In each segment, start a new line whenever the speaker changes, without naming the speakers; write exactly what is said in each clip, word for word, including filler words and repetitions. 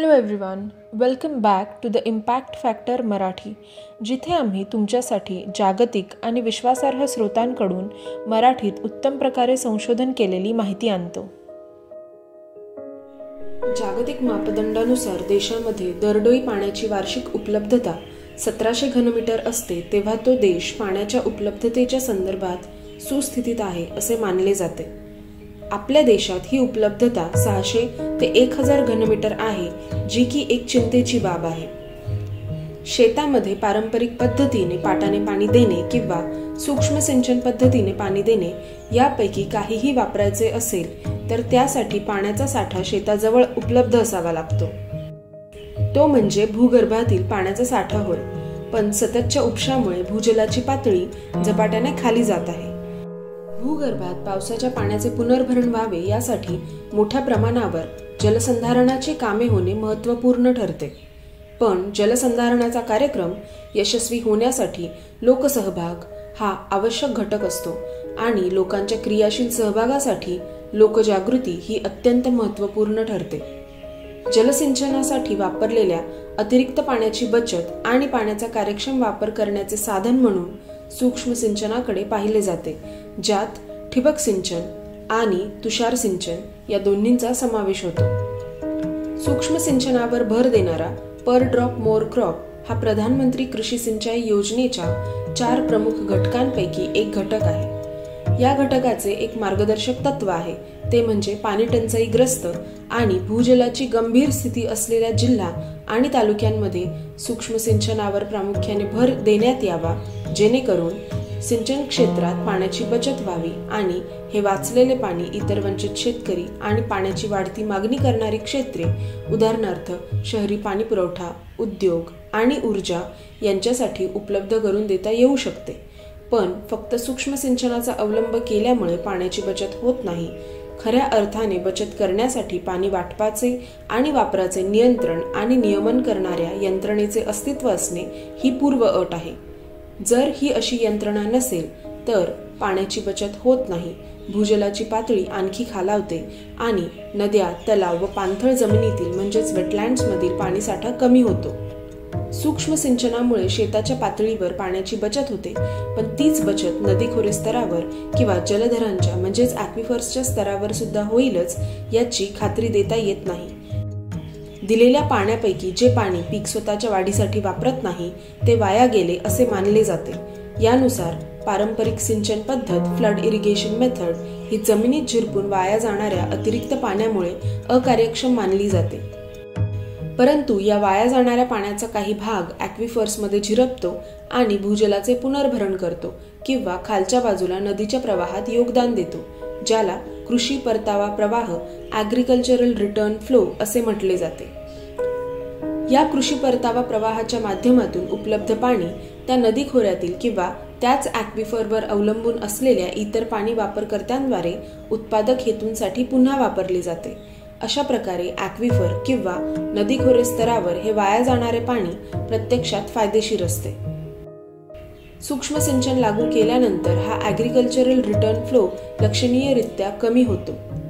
Hello everyone, welcome back to the impact factor Marathi, जिथे आम्ही तुमच्यासाठी जागतिक आणि विश्वासार्ह स्रोतांकडून मराठीत उत्तम प्रकारे संशोधन केलेली माहिती आणतो. जागतिक मापदंडानुसार देशामध्ये दरडोई पाण्याची वार्षिक उपलब्धता सतराशे घनमीटर असते, तेव्हा तो देश पाण्याच्या उपलब्धतेच्या संदर्भात सुस्थितीत आहे असे मानले जाते. आपल्या देशात ही उपलब्धता सहाशे ते एक हजार घनमीटर आहे, जी की एक चिंतेची बाब आहे. शेतामध्ये पारंपरिक पद्धतीने पाटाने पाणी देणे किंवा सूक्ष्म सिंचन पद्धतीने पाणी देणे यापैकी काहीही वापरायचे असेल तर त्यासाठी पाण्याचा साठा शेताजवळ उपलब्ध असावा लागतो. तो म्हणजे भूगर्भातील पाण्याचा साठा होय. पण सततच्या उपशामुळे भूजलाची पातळी झपाट्याने खाली जात आहे. भूगर्भात पावसाच्या पाण्याचे पुनर्भरण व्हावे यासाठी मोठ्या प्रमाणावर जलसंधारणाची कामे होणे महत्त्वपूर्ण ठरते. पण जलसंधारणाचा कार्यक्रम यशस्वी होण्यासाठी लोकसहभाग हा आवश्यक घटक असतो आणि लोकांच्या क्रियाशील सहभागासाठी लोकजागृती ही अत्यंत महत्त्वपूर्ण ठरते. जलसिंचनासाठी वापरलेल्या अतिरिक्त पाण्याची बचत आणि पाण्याचा कार्यक्षम वापर करण्याचे साधन म्हणून सूक्ष्म सिंचनाकडे पाहिले जाते, ज्यात ठिबक सिंचन आणि तुषार सिंचन या दोन्हींचा समावेश होतो. सूक्ष्म सिंचनावर भर देणारा पर ड्रॉप मोर क्रॉप हा प्रधानमंत्री कृषी सिंचाई योजनेच्या चार प्रमुख घटकांपैकी एक घटक आहे. या घटकाचे एक मार्गदर्शक तत्व आहे, ते म्हणजे पाणी टंचाईग्रस्त आणि भूजलाची गंभीर स्थिती असलेल्या जिल्हा आणि तालुक्यांमध्ये सूक्ष्म सिंचनावर प्रामुख्याने भर देण्यात यावा, जेणेकरून सिंचन क्षेत्रात पाण्याची बचत व्हावी आणि हे वाचलेले पाणी इतर वंचित शेतकरी आणि पाण्याची वाढती मागणी करणारी क्षेत्रे, उदाहरणार्थ शहरी पाणी पुरवठा, उद्योग आणि ऊर्जा यांच्यासाठी उपलब्ध करून देता येऊ शकते. पण फक्त सूक्ष्म सिंचनाचा अवलंब केल्यामुळे पाण्याची बचत होत नाही. खऱ्या अर्थाने बचत करण्यासाठी पाणी वाटपाचे आणि वापराचे नियंत्रण आणि नियमन करणाऱ्या यंत्रणेचे अस्तित्व असणे ही पूर्व अट आहे. जर ही अशी यंत्रणा नसेल तर पाण्याची बचत होत नाही, भूजलाची पातळी आणखी खालावते आणि नद्या, तलाव व पाणथळ जमिनीतील म्हणजेच वेटलँड्समधील पाणीसाठा कमी होतो. सूक्ष्म सिंचनामुळे शेताच्या पातळीवर पाण्याची बचत होते, पण तीच बचत नदीखोरे स्तरावर किंवा जलधरांच्या म्हणजेच ॲक्विफर्सच्या स्तरावर सुद्धा होईलच याची खात्री देता येत नाही. दिलेल्या पाण्यापैकी जे पाणी पीक स्वतःच्या वाढीसाठी वापरत नाही ते वाया गेले असे मानले जाते. यानुसार पारंपरिक सिंचन पद्धत फ्लड इरिगेशन मेथड ही जमिनीत झिरपून वाया जाणाऱ्या अतिरिक्त पाण्यामुळे अकार्यक्षम मानली जाते. परंतु या वाया जाणाऱ्या पाण्याचा काही भाग ॲक्विफर्समध्ये झिरपतो आणि भूजलाचे पुनर्भरण करतो किंवा खालच्या बाजूला नदीच्या प्रवाहात योगदान देतो, ज्याला कृषी परतावा प्रवाह ॲग्रिकल्चरल रिटर्न फ्लो असे म्हटले जाते. या कृषी परतावा प्रवाहाच्या माध्यमातून उपलब्ध पाणी त्या नदी खोऱ्यातील किंवा त्याच ॲक्विफरवर अवलंबून असलेल्या इतर पाणी वापरकर्त्यांद्वारे उत्पादक हेतूंसाठी पुन्हा वापरले जाते. अशा प्रकारे ॲक्विफर किंवा नदीखोरे स्तरावर हे वाया जाणारे पाणी प्रत्यक्षात फायदेशीर असते. सूक्ष्म सिंचन लागू केल्यानंतर हा ॲग्रिकल्चरल रिटर्न फ्लो लक्षणीयरित्या कमी होतो.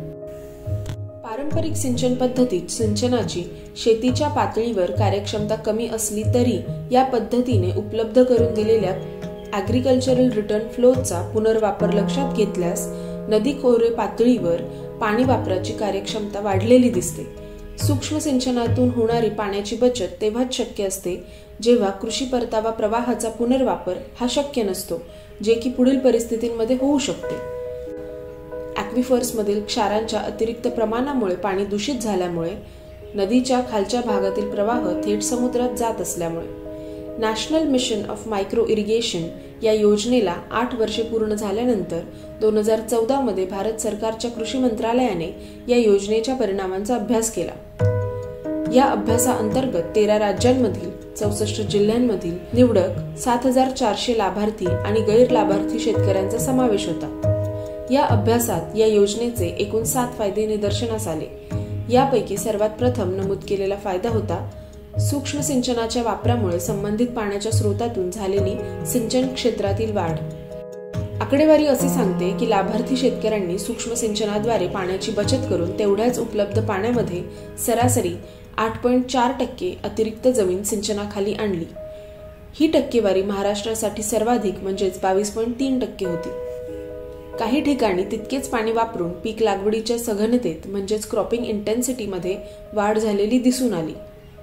पारंपरिक सिंचन पद्धतीत सिंचनाची शेतीच्या पातळीवर कार्यक्षमता कमी असली तरी या पद्धतीने उपलब्ध करून दिलेल्या ॲग्रिकल्चरल रिटर्न फ्लोचा पुनर्वापर लक्षात घेतल्यास नदीखोरे पातळीवर पाणी वापराची कार्यक्षमता वाढलेली दिसते. सूक्ष्म सिंचनातून होणारी पाण्याची बचत तेव्हाच शक्य असते जेव्हा कृषी परतावा प्रवाहाचा पुनर्वापर हा शक्य नसतो, जे की पुढील परिस्थितींमध्ये होऊ शकते. ॲक्विफर्समधील क्षारांच्या अतिरिक्त प्रमाणामुळे पाणी दूषित झाल्यामुळे, नदीच्या खालच्या भागातील प्रवाह थेट समुद्रात जात असल्यामुळे. National mission of micro irrigation या योजनेला आठ वर्षे पूर्ण झाल्यानंतर दोन हजार चौदा मध्ये भारत सरकारच्या कृषी मंत्रालयाने या योजनेच्या परिणामांचा अभ्यास केला. या अभ्यासाअंतर्गत तेरा राज्यांमधील चौसष्ट जिल्ह्यांमधील निवडक सात हजार चारशे लाभार्थी आणि गैर लाभार्थी शेतकऱ्यांचा समावेश होता. या अभ्यासात या योजनेचे एकूण सात फायदे निदर्शनास आले. यापैकी सर्वात प्रथम नमूद केलेला फायदा होता सूक्ष्म सिंचनाच्या वापरामुळे संबंधित पाण्याच्या स्रोतातून झालेली सिंचन क्षेत्रातील वाढ. आकडेवारी असे सांगते की लाभार्थी शेतकऱ्यांनी सूक्ष्म सिंचनाद्वारे पाण्याची बचत करून तेवढ्याच उपलब्ध पाण्यामध्ये सरासरी आठ पॉईंट चार टक्के अतिरिक्त जमीन सिंचनाखाली आणली। ही टक्केवारी महाराष्ट्रासाठी सर्वाधिक म्हणजेच बावीस पॉईंट तीन टक्के होती। काही ठिकाणी तितकेच पाणी वापरून पीक लागवडीच्या सघनतेत म्हणजेच क्रॉपिंग इंटेन्सिटीमध्ये वाढ झालेली दिसून आली।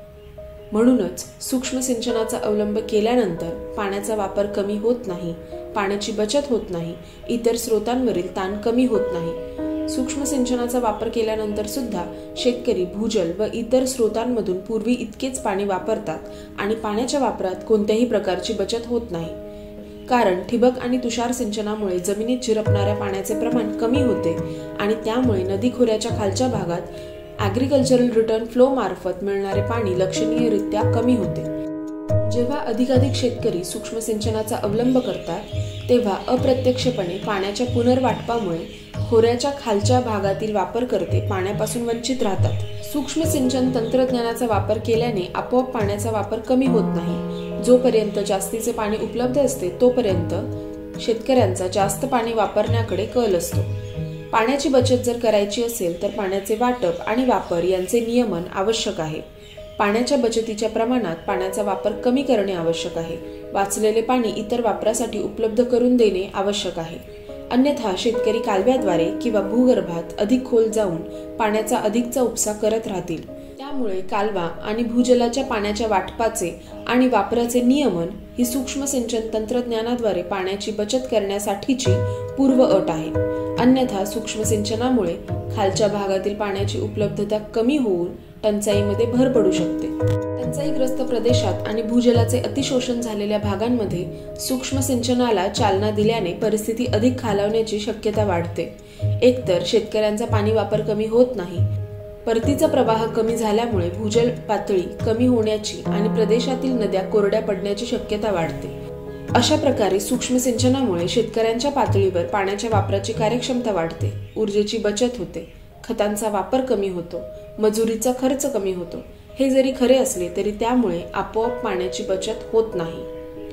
म्हणूनच सूक्ष्म सिंचनाचा अवलंब केल्यानंतर पाण्याचा वापर कमी होत नाही, पाण्याची बचत होत नाही, इतर स्रोतांवरील ताण कमी होत नाही। सूक्ष्म सिंचनाचा वापर केल्यानंतर सुद्धा शेतकरी भूजल व इतर स्रोतांमधून पूर्वी इतकेच पाणी वापरतात आणि पाण्याच्या वापरात कोणत्याही प्रकारची बचत होत नाही। कारण ठिबक आणि तुषार सिंचनामुळे जमिनीत झिरपणाऱ्या पाण्याचे प्रमाण कमी होते आणि त्यामुळे नदी खोऱ्याच्या खालच्या भागात ॲग्रिकल्चरल रिटर्न फ्लो मार्फत मिळणारे पाणी लक्षणीयरित्या कमी होते। जेव्हा अधिकाधिक शेतकरी सूक्ष्म सिंचनाचा अवलंब करतात तेव्हा अप्रत्यक्षपणे पाण्याच्या पुनर्वाटपामुळे खोऱ्याच्या खालच्या भागातील वापरकर्ते पाण्यापासून वंचित राहतात। सूक्ष्म सिंचन तंत्रज्ञानाचा वापर केल्याने आपोआप पाण्याचा वापर कमी होत नाही। जोपर्यंत जास्तीचे पाणी उपलब्ध असते तोपर्यंत शेतकऱ्यांचा जास्त पाणी वापरण्याकडे कल असतो। पाण्याची बचत जर करायची असेल तर पाण्याचे वाटप आणि वापर यांचे नियमन आवश्यक आहे। पाण्याच्या बचतीच्या प्रमाणात पाण्याचा वापर कमी करणे आवश्यक आहे। वाचलेले पाणी इतर वापरासाठी उपलब्ध करून देणे आवश्यक आहे। अन्यथा शेतकरी कालव्याद्वारे किंवा भूगर्भात अधिक खोल जाऊन पाण्याचा अधिकचा उपसा करत राहतील। त्यामुळे कालवा आणि भूजलाच्या पाण्याच्या वाटपाचे आणि वापराचे नियमन ही सूक्ष्म सिंचन तंत्रज्ञानाद्वारे पाण्याची बचत करण्यासाठीची पूर्व अट आहे। अन्यथा सूक्ष्म सिंचनामुळे खालच्या भागातील पाण्याची उपलब्धता कमी होऊन टंचाईमध्ये भर पडू शकते। टंचाईग्रस्त प्रदेशात आणि भूजलाचे अतिशोषण झालेल्या भागांमध्ये सूक्ष्म सिंचनाला चालना दिल्याने परिस्थिती अधिक खालावण्याची शक्यता वाढते। एकतर शेतकऱ्यांचा पाणी वापर कमी होत नाही, परतीचा प्रवाह कमी झाल्यामुळे भूजल पातळी कमी होण्याची आणि प्रदेशातील नद्या कोरड्या पडण्याची शक्यता वाढते। अशा प्रकारे सूक्ष्म सिंचनामुळे शेतकऱ्यांच्या पातळीवर पाण्याच्या वापराची कार्यक्षमता वाढते, ऊर्जेची बचत होते, खतांचा वापर कमी होतो, मजुरीचा खर्च कमी होतो। हे जरी खरे असले तरी त्यामुळे आपोआप पाण्याची बचत होत नाही।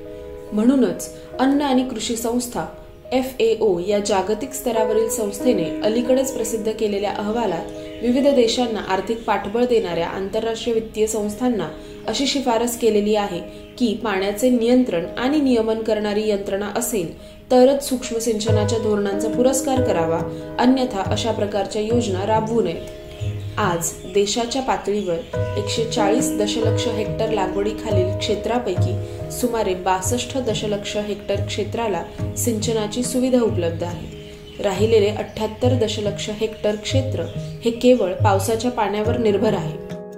म्हणूनच अन्न आणि कृषी संस्था एफ ए ओ या जागतिक स्तरावरील संस्थेने अलीकडेच प्रसिद्ध केलेल्या अहवालात विविध देशांना आर्थिक पाठबळ देणाऱ्या आंतरराष्ट्रीय वित्तीय संस्थांना अशी शिफारस केलेली आहे की पाण्याचे नियंत्रण आणि नियमन करणारी यंत्रणा असेल तरच सूक्ष्म सिंचनाच्या धोरणांचा पुरस्कार करावा, अन्यथा अशा प्रकारच्या योजना राबवू नयेत। आज देशाच्या पातळीवर एकशे चाळीस दशलक्ष हेक्टर लागवडीखालील क्षेत्रापैकी सुमारे बासष्ट दशलक्ष हेक्टर क्षेत्राला सिंचनाची सुविधा उपलब्ध आहे। राहिलेले अठ्ठ्याहत्तर दशलक्ष हेक्टर क्षेत्र हे केवळ पावसाच्या पाण्यावर निर्भर आहे।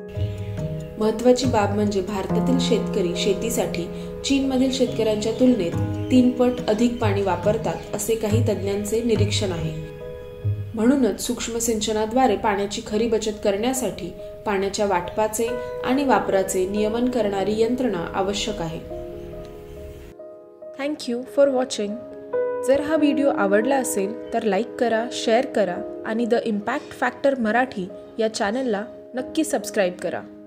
महत्त्वाची बाब म्हणजे भारतातील शेतकरी शेतीसाठी चीनमधील शेतकऱ्यांच्या तुलनेत तीन पट अधिक पाणी वापरतात असे काही तज्ज्ञांचे निरीक्षण आहे। म्हणूनच सूक्ष्म सिंचनाद्वारे पाण्याची खरी बचत करण्यासाठी पाण्याच्या वाटपाचे आणि वापराचे नियमन करणारी यंत्रणा आवश्यक आहे। Thank you for watching. जर हा व्हिडिओ आवडला असेल तर लाईक करा, शेअर करा आणि द इम्पॅक्ट फॅक्टर मराठी या चॅनलला नक्की सबस्क्राईब करा।